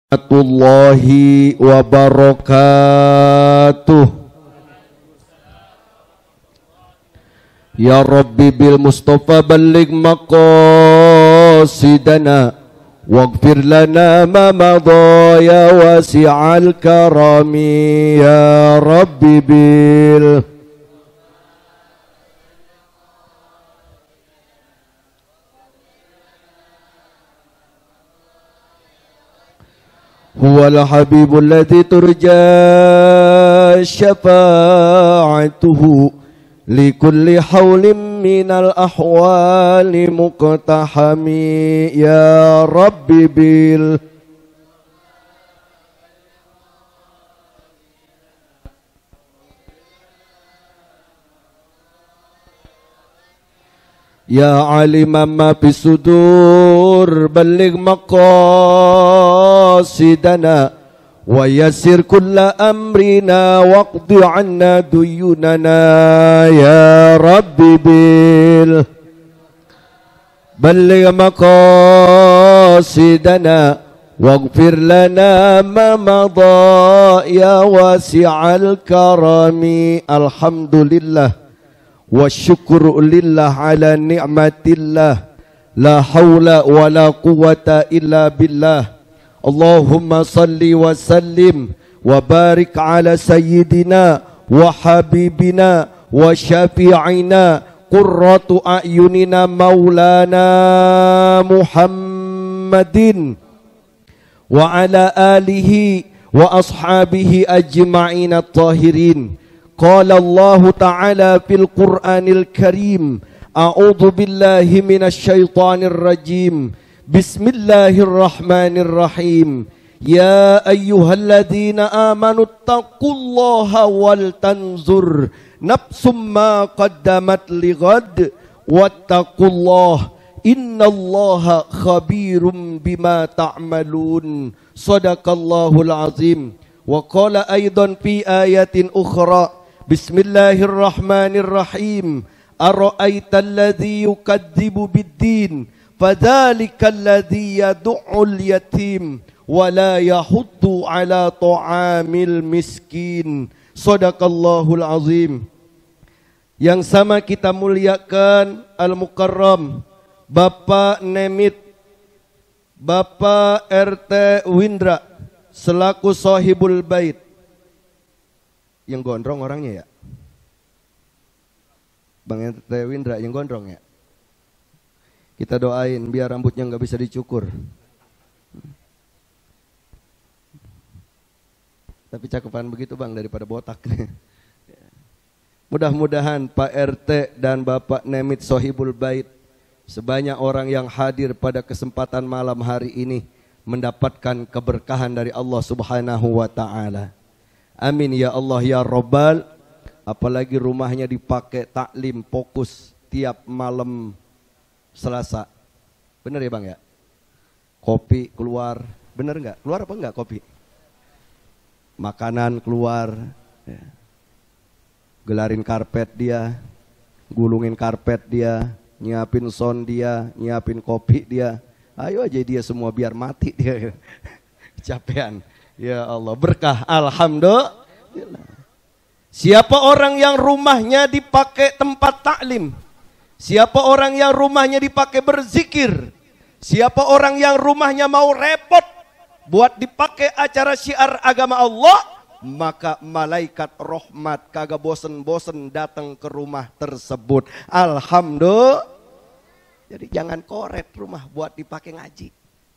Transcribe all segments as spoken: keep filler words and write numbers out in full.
Warahmatullahi wabarakatuh. Ya Rabbi bil Mustafa balligh maqasidana waghfir lana ma madha ya wasi'al karami ya Rabbi bil Huwal habibul ladzi turja syafa'atuhu likulli hawlim minal ahwali muqtahami ya Rabbi bil Ya aliman ma fis sudur balligh maqasidana wa yassir kulla amrina waqdi 'anna duyunana ya Rabbi bil balligh maqasidana waghfir lana ma madha ya wasi'al karami. Alhamdulillah wa syukru lillah ala ni'matillah la hawla wa la quwata illa billah. Allahumma salli wa sallim wa barik ala sayyidina wa habibina wa syafi'ina qurratu a'yunina maulana Muhammadin wa ala alihi wa ashabihi ajma'in at-tahirin. Qala Allah Ta'ala fil Qur'anil Karim, a'udzu billahi minasy syaithanir rajim. Bismillahirrahmanirrahim. Ya ayyuhalladzina amanu taqullaha wal tanzur nafsum ma qaddamat lighad wattaqullaha innallaha khabirum bima ta'malun. Shadaqallahul azim. Wa qala aidan fi ayatin ukhra, Bismillahirrahmanirrahim. Ara'aital ladzi yukadzibu biddin fadzalikal ladzi yad'ul yatim wa la yahuddu ala ta'amil miskin. Shadaqallahul azim. Yang sama kita muliakan Al-Mukarram Bapak Nemit, Bapak R T Windra selaku sahibul bait. Yang gondrong orangnya ya, Bang R T Windra yang gondrong ya. Kita doain biar rambutnya nggak bisa dicukur. Tapi cakepan begitu bang daripada botak. Mudah-mudahan Pak R T dan Bapak Nemit sahibul bait, sebanyak orang yang hadir pada kesempatan malam hari ini mendapatkan keberkahan dari Allah Subhanahu wa ta'ala. Amin ya Allah ya Rabbal. Apalagi rumahnya dipakai taklim fokus tiap malam Selasa. Bener ya bang ya? Kopi keluar, bener nggak? Keluar apa nggak kopi? Makanan keluar, ya. Gelarin karpet dia, gulungin karpet dia, nyiapin sound dia, nyiapin kopi dia. Ayo aja dia semua biar mati dia. Kecapean. Ya Allah, berkah. Alhamdulillah. Siapa orang yang rumahnya dipakai tempat taklim, siapa orang yang rumahnya dipakai berzikir, siapa orang yang rumahnya mau repot buat dipakai acara syiar agama Allah, maka malaikat rahmat kagak bosen-bosen datang ke rumah tersebut. Alhamdulillah. Jadi jangan koret rumah buat dipakai ngaji.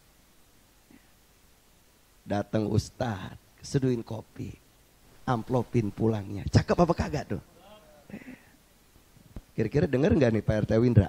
Datang ustad, seduhin kopi, amplopin pulangnya. Cakep apa kagak tuh? Kira-kira denger nggak nih Pak R T Windra?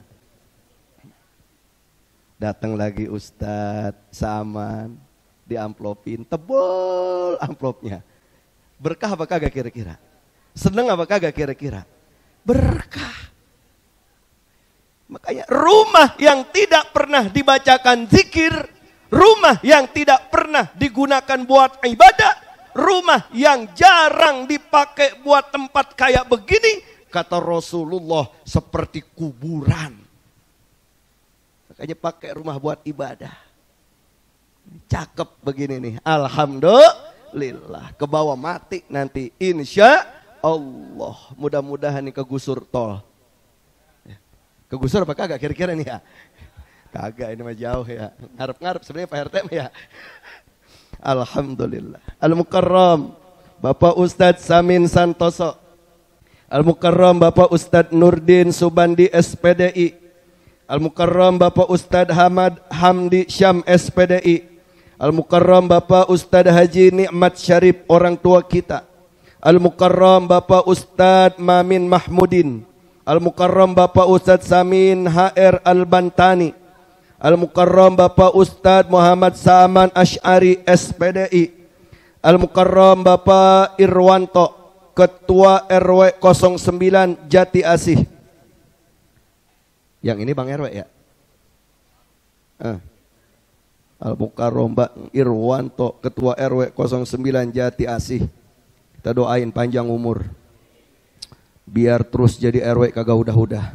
Datang lagi ustad, saman, diamplopin, tebel amplopnya. Berkah apa kagak kira-kira? Seneng apa kagak kira-kira? Berkah. Makanya rumah yang tidak pernah dibacakan zikir, rumah yang tidak pernah digunakan buat ibadah, rumah yang jarang dipakai buat tempat kayak begini, kata Rasulullah seperti kuburan. Makanya pakai rumah buat ibadah. Cakep begini nih. Alhamdulillah. Ke bawah mati nanti. Insya Allah. Mudah-mudahan nih kegusur tol. Kegusur apa kagak kira-kira nih ya? Kagak, ini mah jauh ya. Ngarep-ngarep sebenarnya Pak R T ya. Alhamdulillah. Al-Mukarram Bapak Ustadz Samin Santoso. Al-Mukarram Bapak Ustadz Nurdin Subandi S P D I. Al-Mukarram Bapak Ustadz Hamad Hamdi Syam S P D I. Al-Mukarram Bapak Ustadz Haji Nikmat Syarif orang tua kita. Al-Mukarram Bapak Ustadz Mamin Mahmudin. Al-Mukarram Bapak Ustadz Samin H R Al-Bantani. Al-Mukarram Bapak Ustadz Muhammad Saman Ash'ari S P D I. Al-Mukarram Bapak Irwanto Ketua R W nol sembilan Jati Asih. Yang ini Bang R W ya? Ah. Al-Mukarram Bang Irwanto Ketua R W nol sembilan Jati Asih. Kita doain panjang umur. Biar terus jadi R W kagak udah-udah.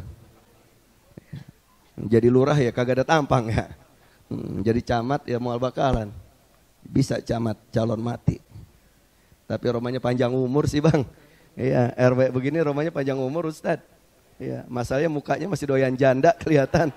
Jadi lurah ya kagak ada tampang ya. Hmm, jadi camat ya mual bakalan. Bisa camat calon mati. Tapi romanya panjang umur sih Bang. Iya, R W begini romanya panjang umur Ustad. Iya, masalahnya mukanya masih doyan janda kelihatan.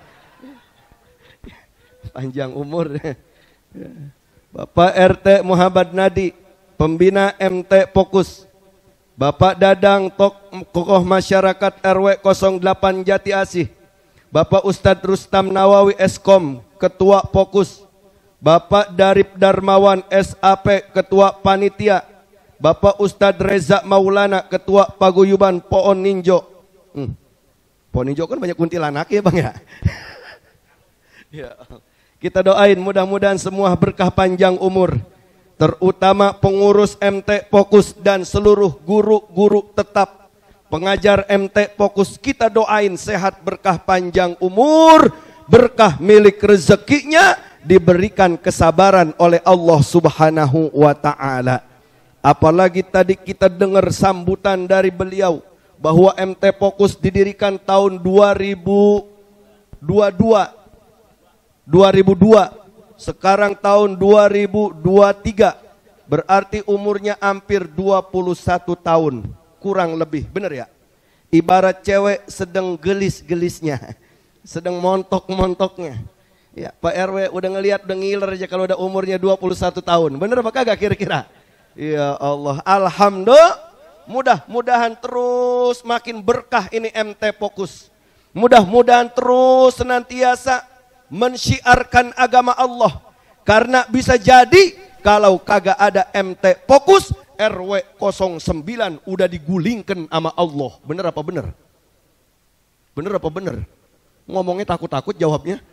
Panjang umur. Bapak R T Muhammad Nadi, pembina M T Fokus. Bapak Dadang Tok Kokoh Masyarakat R W nol delapan Jati Asih. Bapak Ustadz Rustam Nawawi Eskom, Ketua Fokus. Bapak Darip Darmawan S A P, Ketua Panitia. Bapak Ustadz Reza Maulana, Ketua Paguyuban Pohon Ninjo. Hmm. Pohon Ninjo kan banyak kuntilanak ya Bang ya. Ya. Kita doain mudah-mudahan semua berkah panjang umur. Terutama pengurus M T Fokus dan seluruh guru-guru tetap pengajar M T Fokus. Kita doain sehat berkah panjang umur, berkah milik rezekinya, diberikan kesabaran oleh Allah Subhanahu wa Ta'ala. Apalagi tadi kita dengar sambutan dari beliau bahwa M T Fokus didirikan tahun dua ribu dua puluh dua. dua ribu dua. Sekarang tahun dua ribu dua puluh tiga. Berarti umurnya hampir dua puluh satu tahun. Kurang lebih, benar ya? Ibarat cewek sedang gelis-gelisnya, sedang montok-montoknya. Ya, Pak R W udah ngelihat, udah ngiler aja kalau udah umurnya dua puluh satu tahun. Bener apa kagak kira-kira? Ya Allah, alhamdulillah. Mudah-mudahan terus makin berkah ini M T Fokus. Mudah-mudahan terus senantiasa mensyiarkan agama Allah. Karena bisa jadi kalau kagak ada M T Fokus, R W nol sembilan udah digulingkan sama Allah. Bener apa bener? Bener apa bener? Ngomongnya takut-takut jawabnya.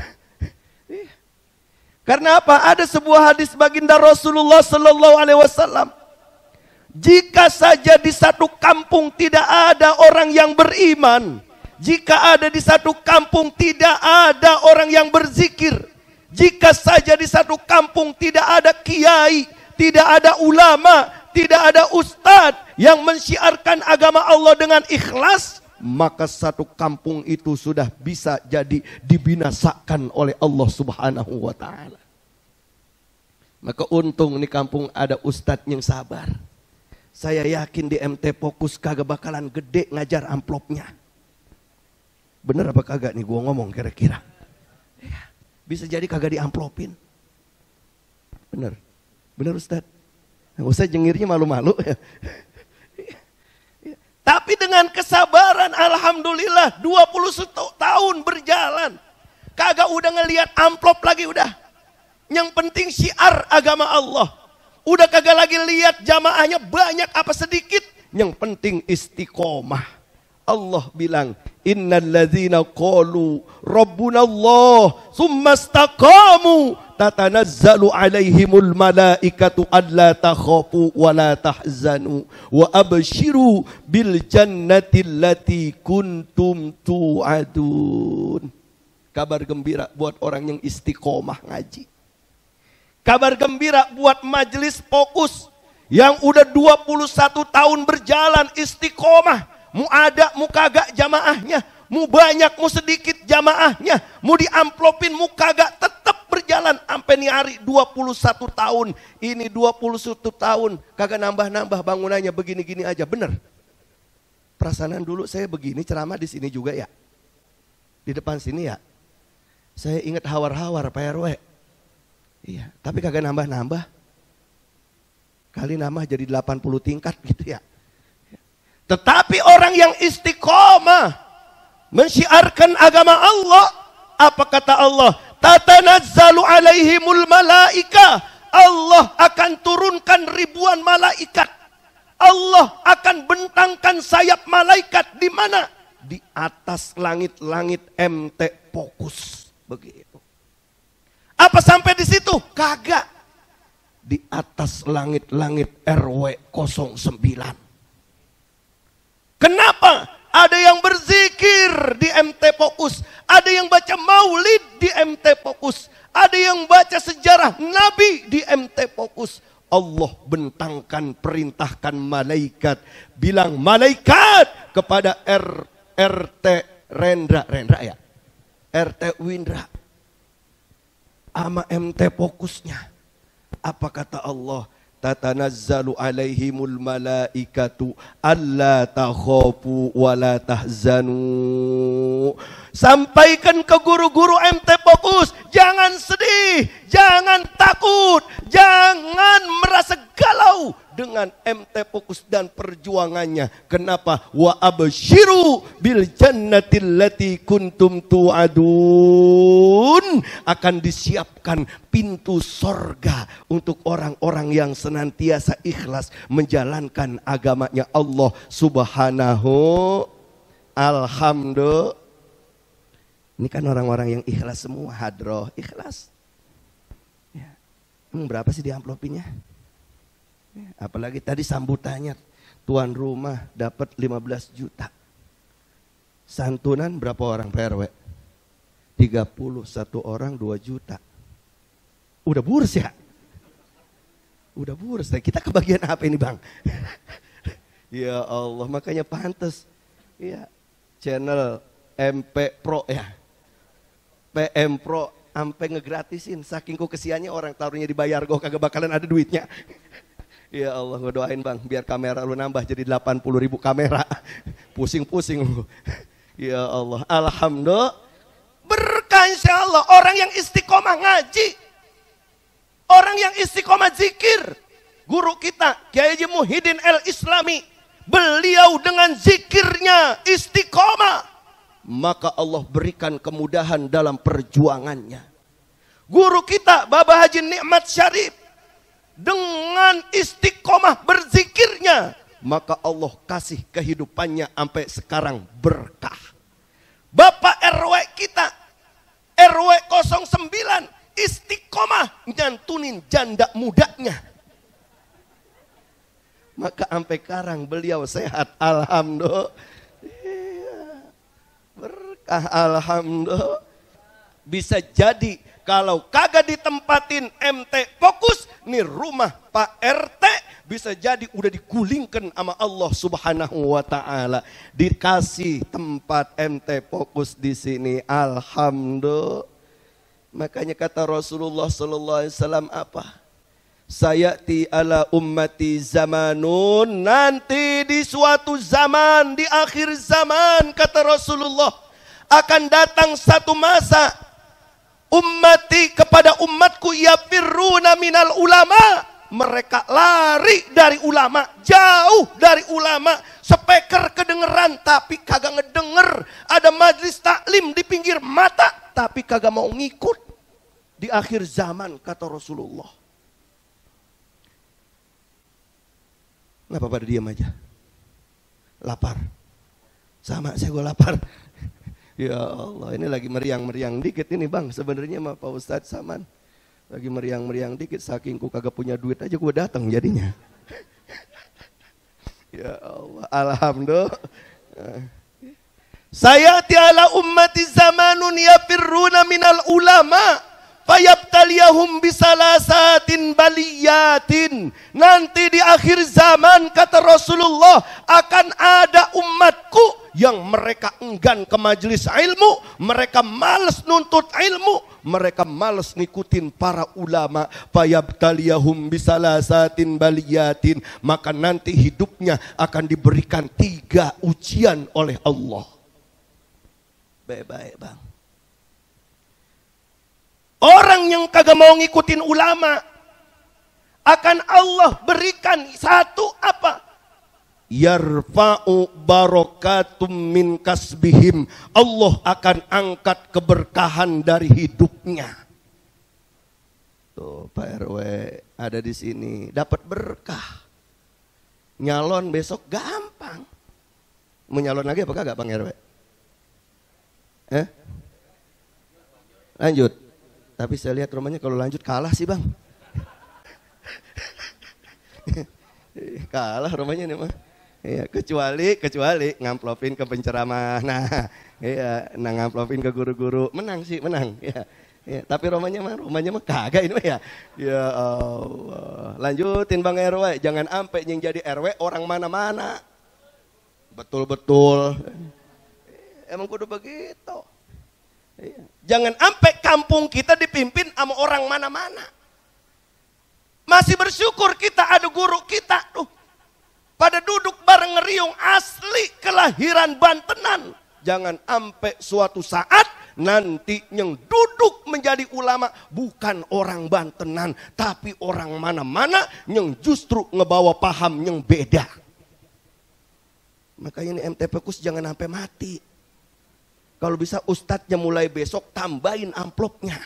Karena apa? Ada sebuah hadis baginda Rasulullah Sallallahu Alaihi Wasallam. Jika saja di satu kampung tidak ada orang yang beriman, jika ada di satu kampung tidak ada orang yang berzikir, jika saja di satu kampung tidak ada kiai, tidak ada ulama, tidak ada ustadz yang mensyiarkan agama Allah dengan ikhlas, maka satu kampung itu sudah bisa jadi dibinasakan oleh Allah Subhanahu wa Ta'ala. Maka untung di kampung ada ustadz yang sabar. Saya yakin di M T Fokus kagak bakalan gede ngajar amplopnya. Bener apa kagak nih gua ngomong kira-kira? Ya, bisa jadi kagak diamplopin. Bener, bener Ustadz. Nggak usah jengirnya malu-malu. Tapi dengan kesabaran, alhamdulillah, dua puluh satu tahun berjalan, kagak udah ngelihat amplop lagi udah. Yang penting syiar agama Allah. Udah kagak lagi lihat jamaahnya banyak apa sedikit. Yang penting istiqomah. Allah bilang, innal ladzina qalu rabbunallah tsumma istaqamu tatanazzalu alaihimul malaikatu alla takhafu wa la tahzanu wa abshiru bil jannati allati kuntum tu'adun. Kabar gembira buat orang yang istiqomah ngaji. Kabar gembira buat majelis Fokus yang udah dua puluh satu tahun berjalan istiqomah. Mu ada, mu kagak jamaahnya, mu banyak, mu sedikit jamaahnya, mu diamplopin, mu kagak, tetap berjalan sampai nih hari dua puluh satu tahun. Ini dua puluh satu tahun kagak nambah-nambah bangunannya, begini-gini aja. Bener. Perasaan dulu saya begini ceramah di sini juga ya. Di depan sini ya. Saya ingat hawar-hawar Pak R W. Iya, tapi kagak nambah-nambah. Kali nambah jadi delapan puluh tingkat gitu ya. Tetapi orang yang istiqomah mensyiarkan agama Allah, apa kata Allah? Tatanazzalu alaihimul malaika. Allah akan turunkan ribuan malaikat. Allah akan bentangkan sayap malaikat di mana? Di atas langit-langit M T Fokus. Begitu. Apa sampai di situ? Kagak. Di atas langit-langit R W nol sembilan. Kenapa? Ada yang berzikir di M T Fokus, ada yang baca maulid di M T Fokus, ada yang baca sejarah Nabi di M T Fokus. Allah bentangkan, perintahkan malaikat, bilang malaikat kepada R, RT Rendra, Rendra ya, R T Windra, ama M T Fokusnya. Apa kata Allah? Tatanazzalu alaihimul malaikatu alla takhafu wa la tahzanu. Sampaikan ke guru-guru M T Fokus, jangan sedih, jangan takut, jangan merasa galau dengan M T Fokus dan perjuangannya. Kenapa? Wa absyiru bil jannatil lati kuntum tu'adun. Akan disiapkan pintu sorga untuk orang-orang yang senantiasa ikhlas menjalankan agamanya Allah subhanahu. Alhamdulillah. Ini kan orang-orang yang ikhlas semua, hadroh, ikhlas. Ya. Emang berapa sih di amplopinya? Ya. Apalagi tadi sambutannya, tuan rumah dapat lima belas juta. Santunan berapa orang P R W? tiga puluh satu orang dua juta. Udah boros ya? Udah boros. Kita kebagian apa ini bang? Ya Allah, makanya pantas. Ya, channel M P Pro ya. P M Pro sampai ngegratisin, saking ku kesiannya orang taruhnya dibayar, gue kagak bakalan ada duitnya. Ya Allah, gue doain bang, biar kamera lu nambah jadi delapan puluh ribu kamera. Pusing-pusing lu. Ya Allah, alhamdulillah. Berkah insya Allah, orang yang istiqomah ngaji, orang yang istiqomah zikir. Guru kita Kiai Haji Muhyiddin El Islami, beliau dengan zikirnya istiqomah, maka Allah berikan kemudahan dalam perjuangannya. Guru kita Bapak Haji Nikmat Syarif, dengan istiqomah berzikirnya, maka Allah kasih kehidupannya sampai sekarang berkah. Bapak R W kita R W nol sembilan istiqomah nyantunin janda mudanya, maka sampai sekarang beliau sehat, alhamdulillah. Berkah, alhamdulillah. Bisa jadi kalau kagak ditempatin M T Fokus, nih rumah Pak R T bisa jadi udah digulingkan sama Allah subhanahu wa ta'ala. Dikasih tempat M T Fokus di sini, alhamdulillah. Makanya kata Rasulullah sallallahu alaihi wasallam apa? Sayati ala ummati zamanun, nanti di suatu zaman, di akhir zaman kata Rasulullah, akan datang satu masa ummati kepada umatku yafirruna minal ulama, mereka lari dari ulama, jauh dari ulama. Speaker kedengeran tapi kagak ngedenger, ada majlis taklim di pinggir mata tapi kagak mau ngikut. Di akhir zaman kata Rasulullah. Kenapa pada diam aja? Lapar. Sama saya gue lapar. Ya Allah, ini lagi meriang-meriang dikit ini bang. Sebenarnya mah Pak Ustadz Saman lagi meriang-meriang dikit, saking ku kagak punya duit aja gue datang jadinya. Ya Allah, alhamdulillah. Saya tiala ummati zamanun yafirruna minal ulama fayabtaliyahum bisalasatin baliyatin. Nanti di akhir zaman kata Rasulullah akan ada umatku yang mereka enggan ke majelis ilmu, mereka malas nuntut ilmu, mereka malas ngikutin para ulama. Fayabtaliyahum bisalasatin baliyatin, maka nanti hidupnya akan diberikan tiga ujian oleh Allah. Baik-baik bang. Orang yang kagak mau ngikutin ulama akan Allah berikan satu apa? Yarfa'u barakatum min kasbihim. Allah akan angkat keberkahan dari hidupnya. Tuh Pak R W ada di sini dapat berkah. Nyalon besok gampang. Mau nyalon lagi apa kagak Bang R W? Eh? Lanjut. Tapi saya lihat rumahnya kalau lanjut kalah sih Bang. Kalah rumahnya nih mah. Iya, kecuali kecuali ngamplopin ke penceramah. Nah, iya, nah ngamplopin ke guru-guru, menang sih, menang. Ya. Ya, tapi rumahnya mah rumahnya mah kagak ini mah ya. Ya Allah. Lanjutin Bang R W, jangan ampe yang jadi R W orang mana-mana. Betul-betul. Emang kudu begitu. Iya. Jangan ampe kampung kita dipimpin sama orang mana-mana. Masih bersyukur kita ada guru kita tuh. Pada duduk bareng ngeriung asli kelahiran Bantenan. Jangan ampe suatu saat nanti yang duduk menjadi ulama bukan orang Bantenan, tapi orang mana-mana yang justru ngebawa paham yang beda. Makanya ini M T P Kus jangan sampai mati. Kalau bisa ustadznya mulai besok tambahin amplopnya.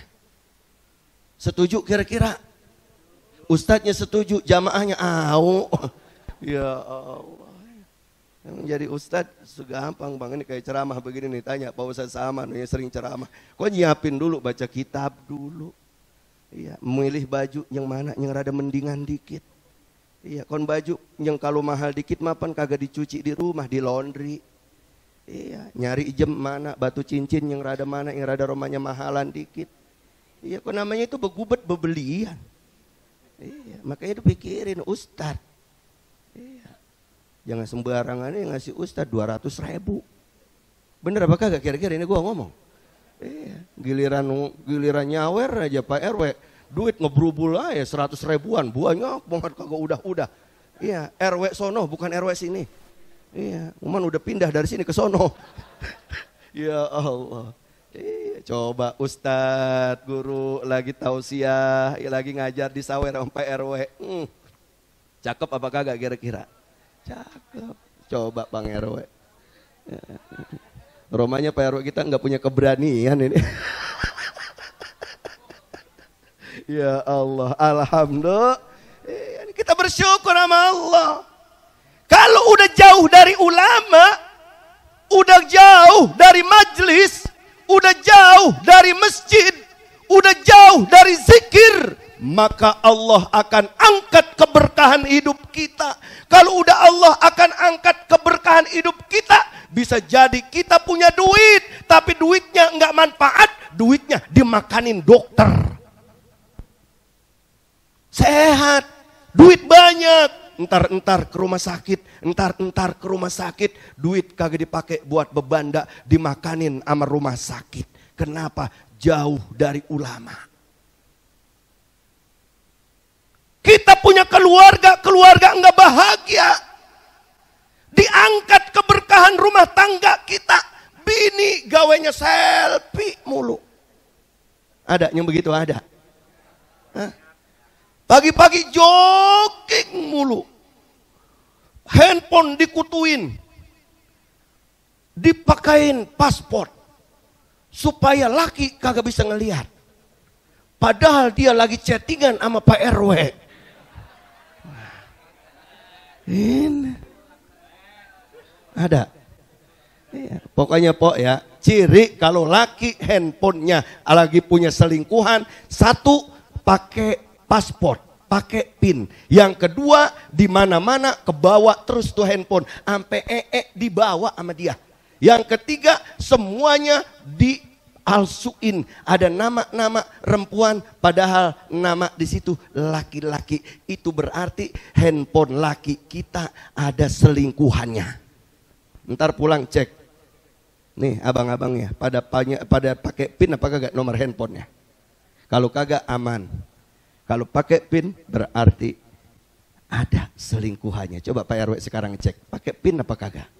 Setuju kira-kira? Ustadznya setuju, jamaahnya au. Ya Allah. Yang jadi ustadz segampang bang, ini kayak ceramah begini nih, tanya Pak Ustadz Saman ya sering ceramah. Kok nyiapin dulu, baca kitab dulu. Iya, memilih baju yang mana yang rada mendingan dikit. Iya, kon baju yang kalau mahal dikit mapan kagak dicuci di rumah, di laundry. Iya, nyari ijem mana, batu cincin yang rada mana, yang rada romanya mahalan dikit. Iya, kok namanya itu begubet bebelian. Iya, makanya itu pikirin ustadz. Iya. Jangan sembarangan yang ngasih ustadz dua ratus ribu. Bener apa kagak kira-kira ini gua ngomong? Iya. Giliran giliran nyawer aja Pak R W, duit ngebrubul aja seratus ribuan, banyak banget kagak udah-udah. Iya, R W sono bukan R W sini. Iya, Uman udah pindah dari sini ke sono. Ya Allah. Iya, coba ustadz, guru lagi tausiah, lagi ngajar di sawer sama Pak R W. Hmm. Cakep apa kagak kira-kira? Cakep. Coba Bang R W. Ya. Romanya Pak R W kita nggak punya keberanian ini. Ya Allah, alhamdulillah. Kita bersyukur sama Allah. Kalau udah jauh dari ulama, udah jauh dari majelis, udah jauh dari masjid, udah jauh dari zikir, maka Allah akan angkat keberkahan hidup kita. Kalau udah Allah akan angkat keberkahan hidup kita, bisa jadi kita punya duit, tapi duitnya nggak manfaat, duitnya dimakanin dokter. Sehat, duit banyak, entar-entar ke rumah sakit, entar-entar ke rumah sakit, duit kagak dipakai buat bebanda, dimakanin sama rumah sakit. Kenapa? Jauh dari ulama. Kita punya keluarga, keluarga enggak bahagia. Diangkat keberkahan rumah tangga kita. Bini gawainya selfie mulu. Ada yang begitu ada? Hah? Pagi-pagi jogging mulu. Handphone dikutuin. Dipakain paspor. Supaya laki kagak bisa ngelihat. Padahal dia lagi chattingan sama Pak R W. Ini ada. Ya, pokoknya pok ya, ciri kalau laki handphonenya lagi punya selingkuhan, satu pakai paspor, pakai pin. Yang kedua di mana-mana kebawa terus tuh handphone, sampai ee dibawa sama dia. Yang ketiga semuanya di palsuin, ada nama-nama perempuan padahal nama di situ laki-laki. Itu berarti handphone laki kita ada selingkuhannya. Ntar pulang cek. Nih abang-abangnya pada pada pakai pin apa kagak nomor handphonenya. Kalau kagak aman. Kalau pakai pin berarti ada selingkuhannya. Coba Pak R W sekarang cek. Pakai pin apa kagak?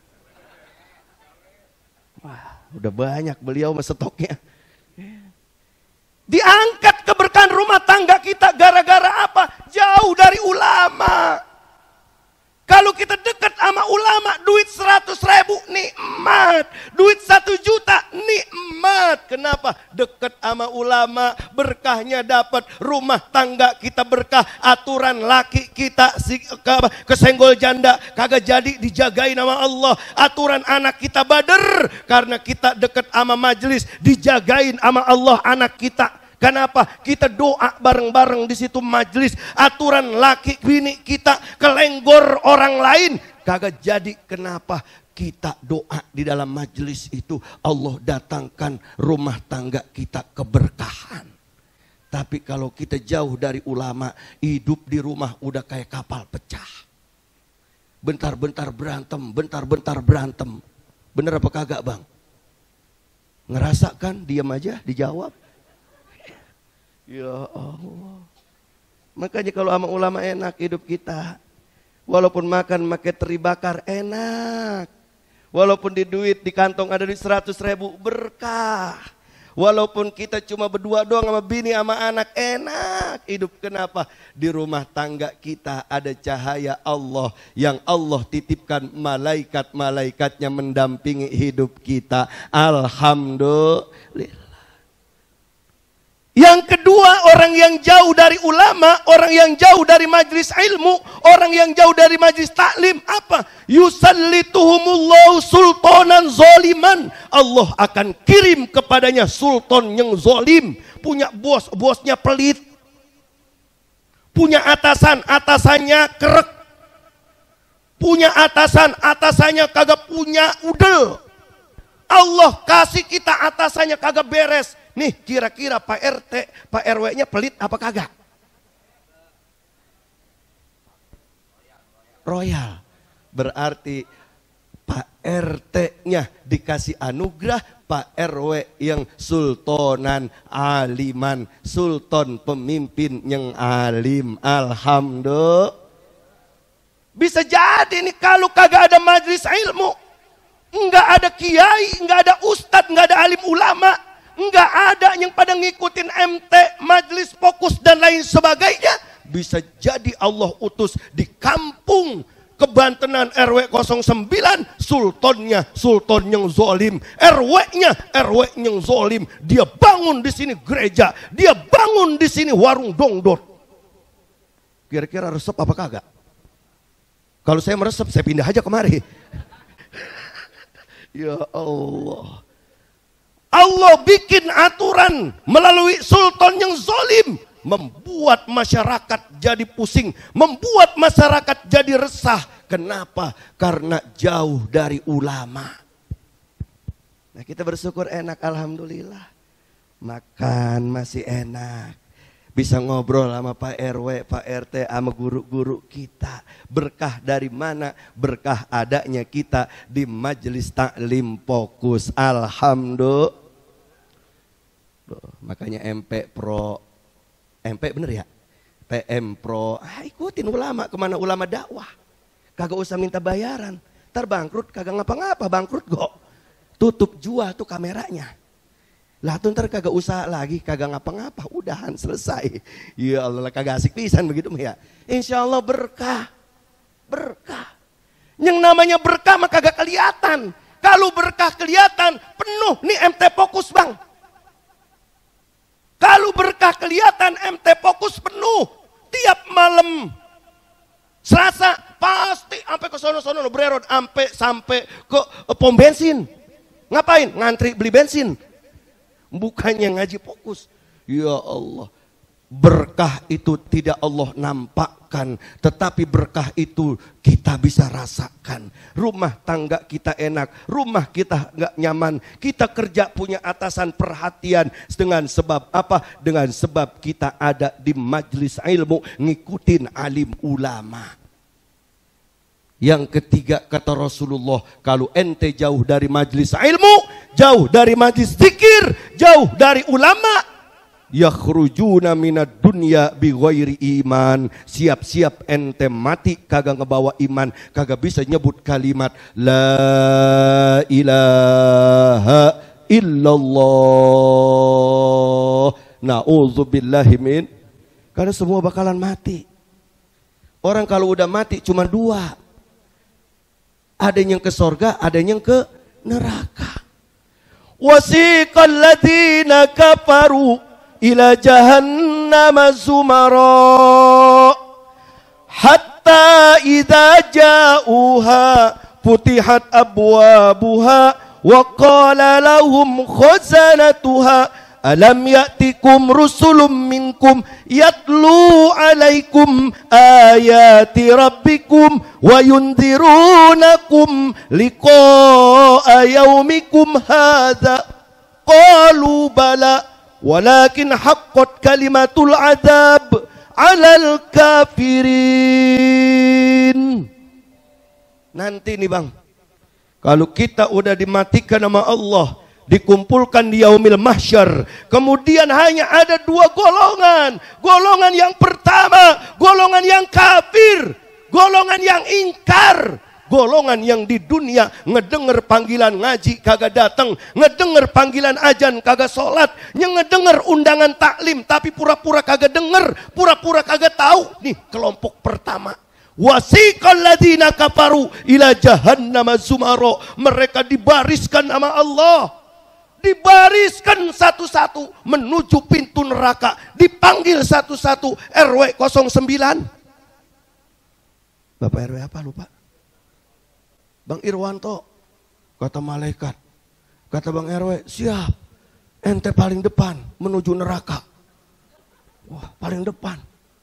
Wah, udah banyak beliau sama stoknya. Diangkat keberkahan rumah tangga kita gara-gara apa? Jauh dari ulama. Kalau kita dekat sama ulama, duit seratus ribu nikmat, duit satu juta nikmat. Kenapa? Dekat sama ulama, berkahnya dapat, rumah tangga kita berkah, aturan laki kita kesenggol janda kagak jadi dijagain sama Allah, aturan anak kita bader karena kita dekat sama majelis, dijagain sama Allah anak kita. Kenapa? Kita doa bareng-bareng di situ majelis. Aturan laki bini kita kelenggor orang lain kagak jadi. Kenapa? Kita doa di dalam majelis itu Allah datangkan rumah tangga kita keberkahan. Tapi kalau kita jauh dari ulama, hidup di rumah udah kayak kapal pecah. Bentar-bentar berantem, bentar-bentar berantem. Bener apa kagak bang? Ngerasakan? Diam aja, dijawab. Ya Allah. Makanya kalau sama ulama enak hidup kita. Walaupun makan pakai teri bakar enak. Walaupun di duit di kantong ada di seratus ribu berkah. Walaupun kita cuma berdua doang sama bini sama anak enak hidup. Kenapa? Di rumah tangga kita ada cahaya Allah yang Allah titipkan malaikat-malaikatnya mendampingi hidup kita. Alhamdulillah. Yang kedua, orang yang jauh dari ulama, orang yang jauh dari majelis ilmu, orang yang jauh dari majelis taklim, apa? Yusallituhumullahu sultanan zoliman. Allah akan kirim kepadanya sultan yang zolim. Punya bos, bosnya pelit. Punya atasan, atasannya kerek. Punya atasan, atasannya kagak punya udel. Allah kasih kita atasannya kagak beres. Nih kira-kira Pak R T, Pak R W-nya pelit apa kagak? Royal. Berarti Pak R T-nya dikasih anugerah, Pak R W yang sultanan aliman, sultan pemimpin yang alim. Alhamdulillah. Bisa jadi nih kalau kagak ada majelis ilmu, enggak ada kiai, enggak ada ustadz, enggak ada alim ulama, enggak ada yang pada ngikutin M T, majelis fokus dan lain sebagainya. Bisa jadi Allah utus di kampung Kebantenan R W nol sembilan, sultannya sultan yang zolim, R W-nya R W yang zolim. Dia bangun di sini gereja, dia bangun di sini warung dongdot. Kira-kira resep apa kagak? Kalau saya meresep, saya pindah aja kemari. Ya Allah. Allah bikin aturan melalui sultan yang zolim, membuat masyarakat jadi pusing, membuat masyarakat jadi resah. Kenapa? Karena jauh dari ulama. Nah kita bersyukur enak, alhamdulillah. Makan masih enak, bisa ngobrol sama Pak R W, Pak R T, sama guru-guru kita. Berkah dari mana? Berkah adanya kita di majelis taklim fokus. Alhamdulillah. Makanya M P Pro, M P bener ya? P M Pro, ah, ikutin ulama kemana ulama dakwah. Kagak usah minta bayaran. Ntar bangkrut kagak ngapa-ngapa, bangkrut kok. Tutup jual tuh kameranya. Lah tuh ntar kagak usah lagi, kagak ngapa-ngapa, udahan selesai. Ya Allah kagak asik pisan begitu ya. Insya Allah berkah, berkah. Yang namanya berkah mah kagak kelihatan. Kalau berkah kelihatan, penuh nih M T fokus bang. Kalau berkah kelihatan M T fokus penuh. Tiap malam Selasa pasti sampai ke sono-sono bererot sampai sampai ke pom bensin. Ngapain? Ngantri beli bensin. Bukannya ngaji fokus. Ya Allah. Berkah itu tidak Allah nampakkan, tetapi berkah itu kita bisa rasakan. Rumah tangga kita enak, rumah kita nggak nyaman. Kita kerja punya atasan perhatian dengan sebab apa? Dengan sebab kita ada di majelis ilmu, ngikutin alim ulama. Yang ketiga kata Rasulullah, kalau ente jauh dari majlis ilmu, jauh dari majlis zikir, jauh dari ulama, yakhrujuna minad dunya bighairi iman, siap-siap ente mati kagak ngebawa iman, kagak bisa nyebut kalimat la ilaha illallah. Na'udzubillahi min, karena semua bakalan mati. Orang kalau udah mati cuma dua, ada yang ke sorga, ada yang ke neraka. Wasiqal ladzina kafaru ila jahannama zumara hatta idza ja'uha futihat abwabuha wa qala lahum khazanatuha alam ya'tikum rusulun minkum yatlu alaikum ayati rabbikum wa yunzirunakum liqa'a yaumikum hadza qalu bala walakin haqqat kalimatul adzab 'alal kafirin. Nanti nih Bang, kalau kita udah dimatikan sama Allah, dikumpulkan di yaumil mahsyar, kemudian hanya ada dua golongan. Golongan yang pertama, golongan yang kafir, golongan yang ingkar, golongan yang di dunia ngedenger panggilan ngaji kagak datang, ngedenger panggilan ajan kagak sholat, yang ngedenger undangan taklim tapi pura-pura kagak denger, pura-pura kagak tahu. Nih kelompok pertama. Wasiqal ladzina kafaru ila jahannama zumara, mereka dibariskan sama Allah, dibariskan satu-satu menuju pintu neraka, dipanggil satu-satu. R W nol sembilan, Bapak R W apa lupa? Bang Irwanto, kata malaikat, kata Bang R W, siap, ente paling depan menuju neraka. Wah, paling depan.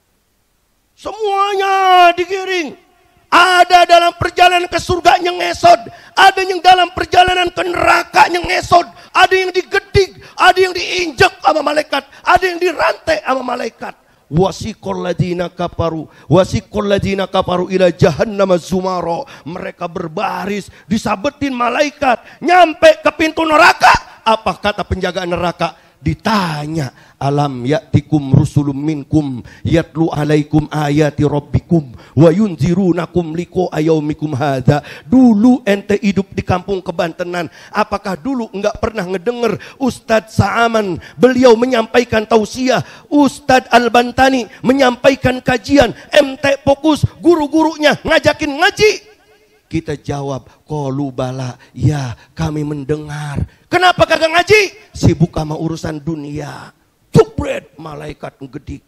Semuanya digiring. Ada dalam perjalanan ke surga yang ngesod, ada yang dalam perjalanan ke neraka yang ngesod, ada yang digedik, ada yang diinjek sama malaikat, ada yang dirantai sama malaikat. Wasiqal ladzina kafaru, wasiqal ladzina kafaru ila jahannama zumara, mereka berbaris, disabetin malaikat, nyampe ke pintu neraka. Apa kata penjaga neraka? Ditanya, alam ya'tikum rusulun minkum yatlu alaikum ayati rabbikum wa yunzirunakum liqa'a yaumikum hadza. Dulu ente hidup di kampung kebantenan, apakah dulu enggak pernah ngedenger Ustadz Sa'aman beliau menyampaikan tausiah, Ustadz Al-Bantani menyampaikan kajian, M T Fokus guru-gurunya ngajakin ngaji? Kita jawab, qalu bala, ya kami mendengar. Kenapa kagak ngaji? Sibuk sama urusan dunia. Cupret, malaikat ngegedik.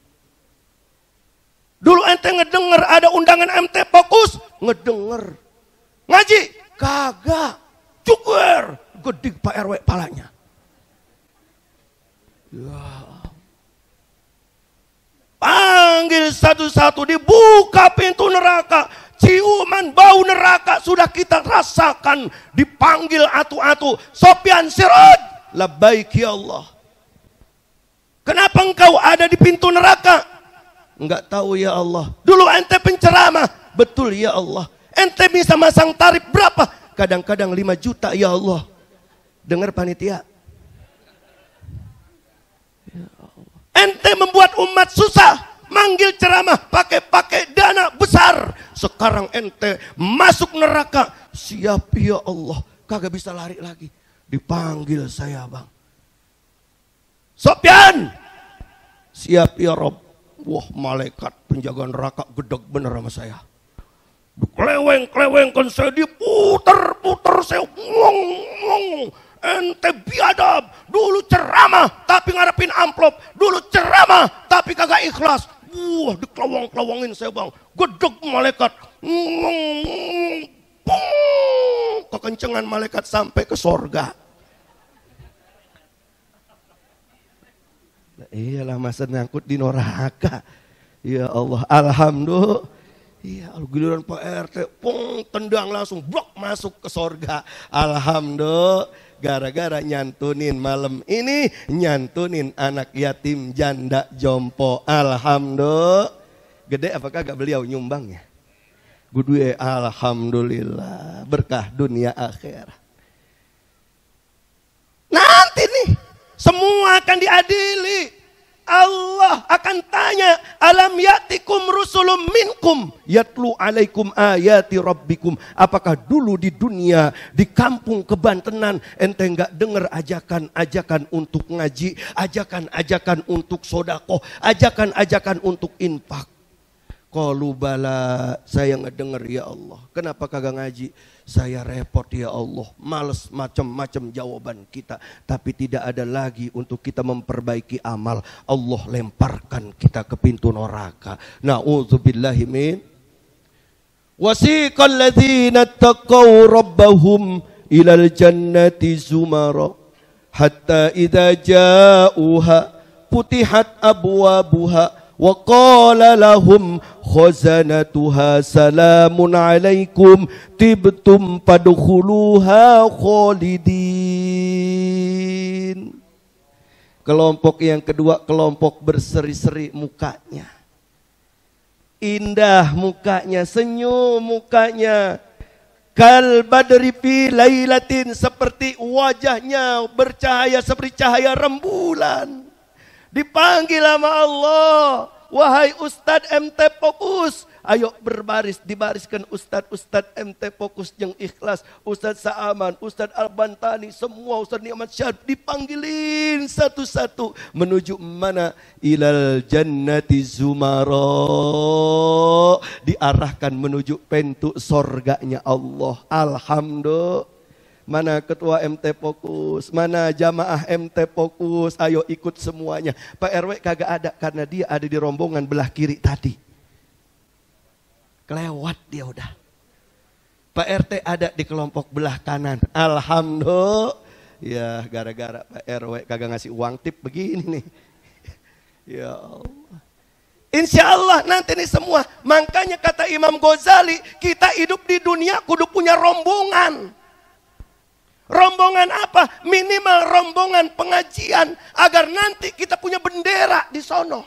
Dulu ente ngedenger ada undangan M T Fokus, ngedenger. Ngaji? Kagak. Cukur, gedik Pak R W palanya. Ya. Panggil satu-satu, dibuka pintu neraka. Ciuman bau neraka sudah kita rasakan. Dipanggil atu-atu, Sofyan Siraj, labbaik ya Allah. Kenapa engkau ada di pintu neraka? Enggak tahu ya Allah. Dulu ente penceramah, betul ya Allah. Ente bisa masang tarif berapa? Kadang-kadang lima juta ya Allah. Dengar panitia. Ya Allah. Ente membuat umat susah. Manggil ceramah pakai-pakai dana besar. Sekarang ente masuk neraka. Siap ya Allah. Kagak bisa lari lagi. Dipanggil saya Bang. Sofyan. Siap ya Rob. Wah, malaikat penjaga neraka gedeg bener sama saya. Keleweng-kelewengkan saya, diputer-puter saya. Ngong, ngong. Ente biadab. Dulu ceramah tapi ngarepin amplop. Dulu ceramah tapi kagak ikhlas. Wah, dikelawang-kelawangin saya Bang. Gedeg malaikat. Kekencengan malaikat sampai ke sorga. Nah, iyalah masa nyangkut di neraka. Ya Allah, alhamdulillah. Iya, giliran Pak R T, pung, tendang langsung, blok masuk ke sorga. Alhamdulillah. Gara-gara nyantunin malam ini, nyantunin anak yatim janda jompo. Alhamdulillah. Gede apakah gak beliau nyumbang ya? Guduwe alhamdulillah berkah dunia akhirat. Nanti nih semua akan diadili. Allah akan tanya, alam yatikum rusulum minkum yatlu alaikum ayati rabbikum. Apakah dulu di dunia, di kampung kebantenan, ente enggak dengar ajakan-ajakan untuk ngaji, ajakan-ajakan untuk sodakoh, ajakan-ajakan untuk infak? Qalu bala, saya ngedenger ya Allah. Kenapa kagak ngaji? Saya repot ya Allah. Males macam-macam jawaban kita. Tapi tidak ada lagi untuk kita memperbaiki amal. Allah lemparkan kita ke pintu neraka. Na'udzubillahi min. Wasiqal ladzina taqaw rabbahum ilal jannati zumara. Hatta idza ja'uha putihat abwabuha. Wa qala lahum khazanatuha salamun alaikum tibtum fadkhuluha khalidin. Kelompok yang kedua, kelompok berseri-seri mukanya. Indah mukanya, senyum mukanya. Kal badri fi lailatin, seperti wajahnya bercahaya seperti cahaya rembulan. Dipanggil sama Allah, wahai Ustadz M T Fokus, ayo berbaris, dibariskan Ustadz-Ustadz M T Fokus yang ikhlas, Ustadz Sa'aman, Ustadz Al-Bantani, semua Ustadz Ni'mat Syarif dipanggilin satu-satu menuju mana? Ilal jannati zumara, diarahkan menuju pintu sorganya Allah. Alhamdulillah. Mana ketua M T Fokus, mana jamaah M T Fokus, ayo ikut semuanya. Pak R W kagak ada karena dia ada di rombongan belah kiri tadi. Kelewat dia udah. Pak R T ada di kelompok belah kanan. Alhamdulillah. Ya gara-gara Pak R W kagak ngasih uang tip begini nih. Ya Allah. Insya Allah nanti nih semua. Makanya kata Imam Ghazali, kita hidup di dunia kudu punya rombongan. Rombongan apa? Minimal rombongan pengajian agar nanti kita punya bendera di sono.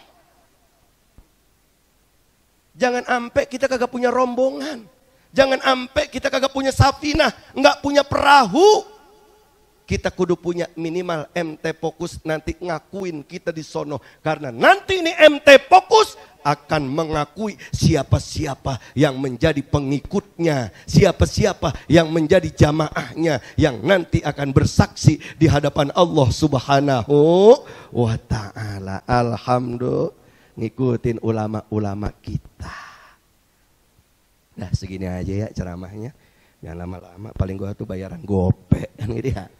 Jangan sampai kita kagak punya rombongan. Jangan sampai kita kagak punya safinah, nggak punya perahu. Kita kudu punya minimal M T Fokus nanti ngakuin kita di sono. Karena nanti ini M T Fokus akan mengakui siapa-siapa yang menjadi pengikutnya, siapa-siapa yang menjadi jamaahnya, yang nanti akan bersaksi di hadapan Allah Subhanahu wa ta'ala. Alhamdulillah, ngikutin ulama-ulama kita. Nah segini aja ya ceramahnya, jangan lama-lama, paling gua tuh bayaran gope kan gitu ya.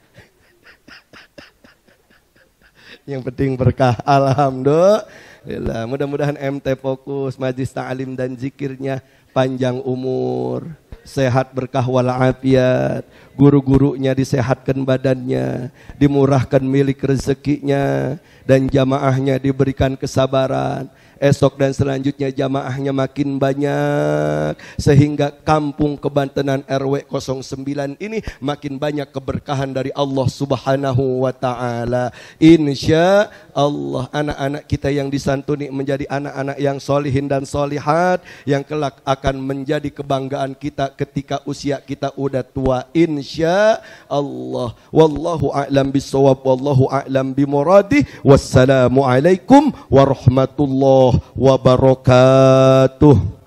Yang penting berkah. Alhamdulillah. Mudah-mudahan M T Fokus, Majlis Ta'lim dan Zikirnya panjang umur, sehat berkah walafiat, guru-gurunya disehatkan badannya, dimurahkan milik rezekinya, dan jamaahnya diberikan kesabaran. Esok dan selanjutnya jamaahnya makin banyak, sehingga kampung Kebantenan R W nol sembilan ini makin banyak keberkahan dari Allah Subhanahu wa ta'ala. Insya Allah anak-anak kita yang disantuni menjadi anak-anak yang solihin dan solihat, yang kelak akan menjadi kebanggaan kita ketika usia kita udah tua. Insya Allah. Wallahu a'lam bissawab, wallahu a'lam bimuradih. Wassalamualaikum warahmatullahi wabarakatuh.